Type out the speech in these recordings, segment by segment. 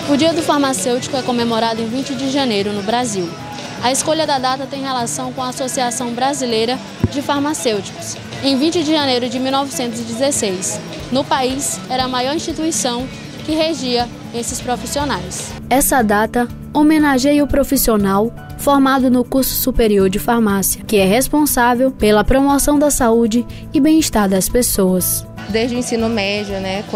O Dia do Farmacêutico é comemorado em 20 de janeiro no Brasil. A escolha da data tem relação com a Associação Brasileira de Farmacêuticos, em 20 de janeiro de 1916. No país, era a maior instituição que regia esses profissionais. Essa data homenageia o profissional formado no curso superior de farmácia, que é responsável pela promoção da saúde e bem-estar das pessoas. Desde o ensino médio,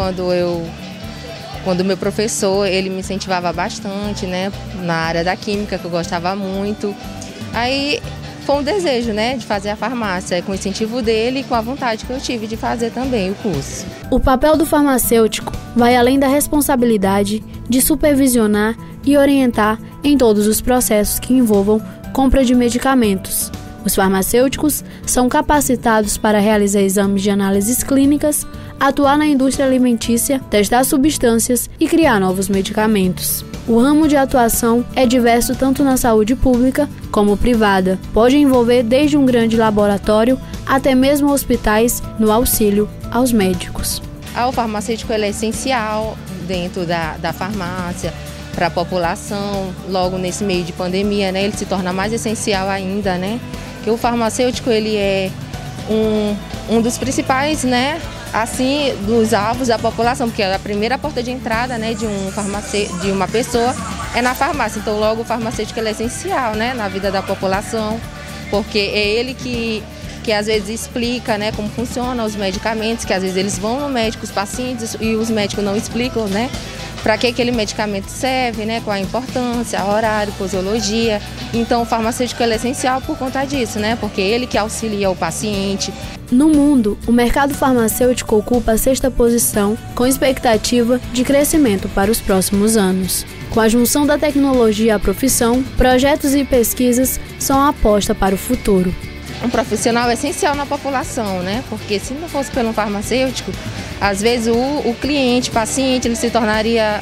quando meu professor, ele me incentivava bastante, na área da química, que eu gostava muito. Aí foi um desejo, de fazer a farmácia, com o incentivo dele e com a vontade que eu tive de fazer também o curso. O papel do farmacêutico vai além da responsabilidade de supervisionar e orientar em todos os processos que envolvam compra de medicamentos. Os farmacêuticos são capacitados para realizar exames de análises clínicas, atuar na indústria alimentícia, testar substâncias e criar novos medicamentos. O ramo de atuação é diverso tanto na saúde pública como privada. Pode envolver desde um grande laboratório até mesmo hospitais no auxílio aos médicos. O farmacêutico ele é essencial dentro da farmácia para a população. Logo nesse meio de pandemia, ele se torna mais essencial ainda, que o farmacêutico ele é um dos principais, assim, dos alvos da população, porque a primeira porta de entrada, de uma pessoa é na farmácia. Então, logo o farmacêutico ele é essencial, na vida da população, porque é ele que às vezes explica, como funcionam os medicamentos, que às vezes eles vão no médico, os pacientes, e os médicos não explicam, para que aquele medicamento serve, qual a importância, horário, posologia. Então o farmacêutico ele é essencial por conta disso, porque é ele que auxilia o paciente. No mundo, o mercado farmacêutico ocupa a 6ª posição, com expectativa de crescimento para os próximos anos. Com a junção da tecnologia à profissão, projetos e pesquisas são a aposta para o futuro. Um profissional é essencial na população, porque se não fosse pelo farmacêutico, às vezes o cliente, o paciente, ele se tornaria,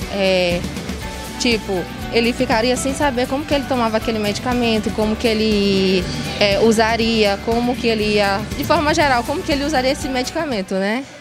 ele ficaria sem saber como que ele tomava aquele medicamento, como que ele usaria, como que ele ia, de forma geral, como que ele usaria esse medicamento,